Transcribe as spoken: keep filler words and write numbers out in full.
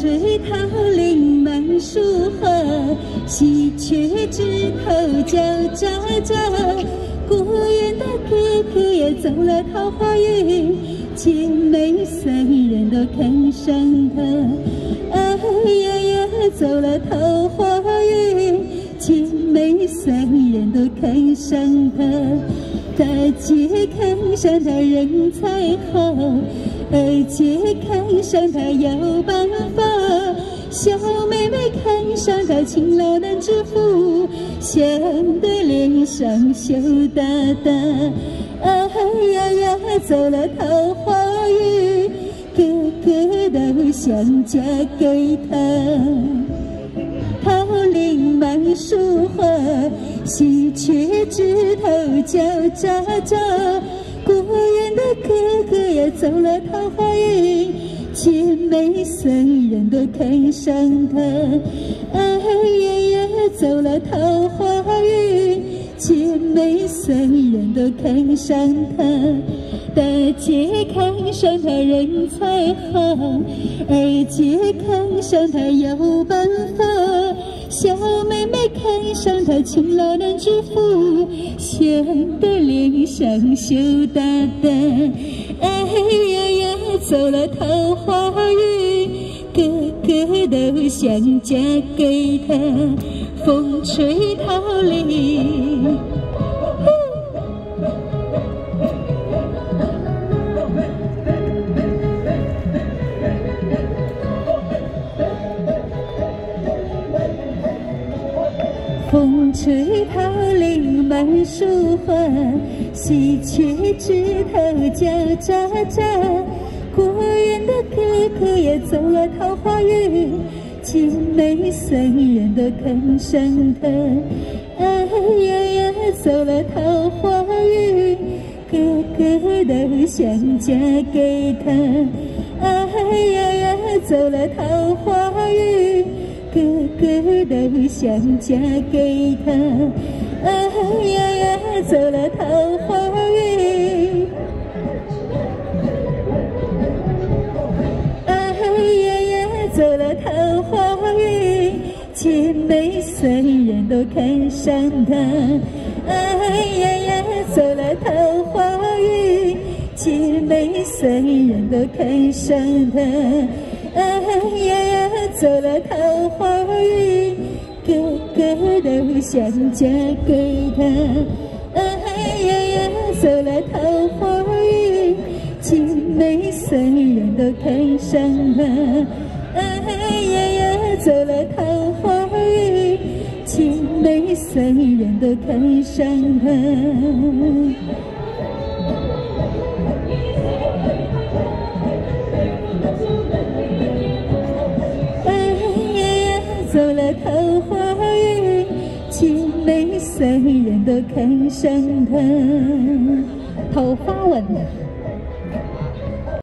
吹桃林满树花，喜鹊枝头叫喳喳。果园的哥哥也走了桃花源，姐妹三人都看上他。哎呀呀，走了桃花源，姐妹三人都看上他。大姐看上他人才好，二姐看上他有办法，小妹妹看上他勤劳能致富，想对脸上羞答答。哎呀呀，走了桃花源，个个都想嫁给他。桃林满树花，喜鹊枝头叫喳喳。果园的哥哥也走了桃花源，姐妹三人都看上他。哎呀呀，走了桃花源，姐妹三人都看上他。大姐看上他人才好，二姐看上他有办法，小妹妹看上他勤劳能致富，想得脸上羞答答。哎呀呀，走了桃花源，个个都想嫁给他。风吹桃林，风吹桃林满树花，喜鹊枝头叫喳喳。果园的哥哥也走了桃花源，姐妹三人都看上他。哎呀呀，走了桃花源，个个都想嫁给他。哎呀呀，走了桃花源，个个都想嫁给他。哎呀呀，走了桃花源，哎呀呀，走了桃花源，姐妹三人都看上他。哎呀呀，走了桃花源，姐妹三人都看上他。哎呀呀，走了桃花源，个个都想嫁给他。哎呀呀，走了桃花源，姐妹三人都看上他。哎呀呀，走了桃花源，姐妹三人都看上他。走了桃花源，姐妹三人都看上他。桃花吻。